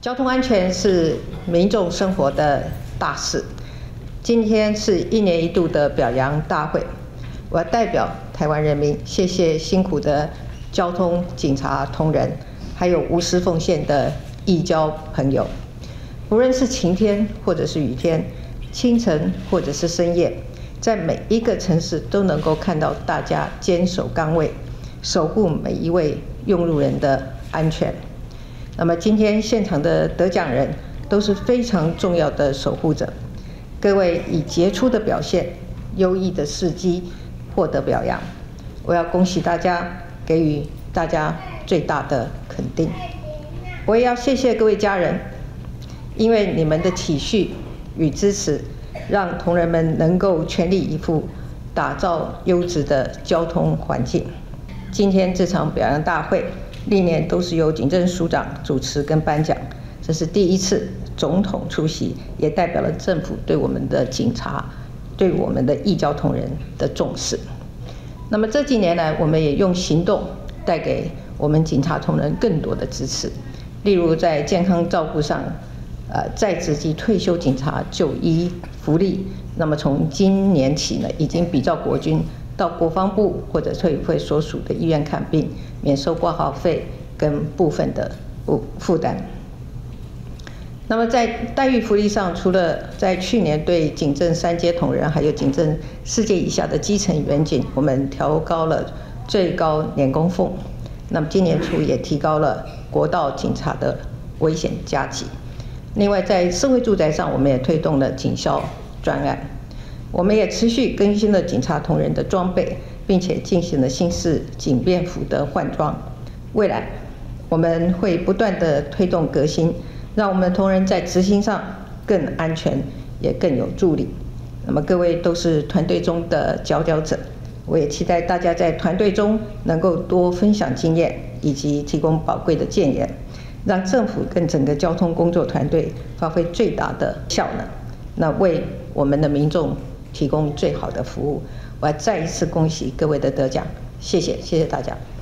交通安全是民众生活的大事。今天是1年1度的表扬大会，我要代表台湾人民谢谢辛苦的交通警察同仁，还有无私奉献的义交朋友。不论是晴天或者是雨天，清晨或者是深夜，在每一个城市都能够看到大家坚守岗位，守护每一位用路人的安全。那么今天现场的得奖人都是非常重要的守护者，各位以杰出的表现、优异的事迹获得表扬，我要恭喜大家，给予大家最大的肯定。我也要谢谢各位家人，因为你们的体恤与支持，让同仁们能够全力以赴打造优质的交通环境。今天这场表扬大会历年都是由警政署长主持跟颁奖，这是第一次总统出席，也代表了政府对我们的警察、对我们的义交同仁的重视。那么这几年来，我们也用行动带给我们警察同仁更多的支持，例如在健康照顾上，在职及退休警察就医福利，那么从今年起呢，已经比照国军到国防部或者退伍会所属的医院看病，免收挂号费跟部分的负担。那么在待遇福利上，除了在去年对警政3阶同仁还有警政4阶以下的基层员警，我们调高了最高年工俸，那么今年初也提高了国道警察的危险加级。另外在社会住宅上，我们也推动了警校专案。我们也持续更新了警察同仁的装备，并且进行了新式警便服的换装。未来我们会不断的推动革新，让我们同仁在执行上更安全，也更有助力。那么各位都是团队中的佼佼者，我也期待大家在团队中能够多分享经验，以及提供宝贵的建言，让政府跟整个交通工作团队发挥最大的效能，那为我们的民众提供最好的服务。我要再一次恭喜各位的得奖，谢谢大家。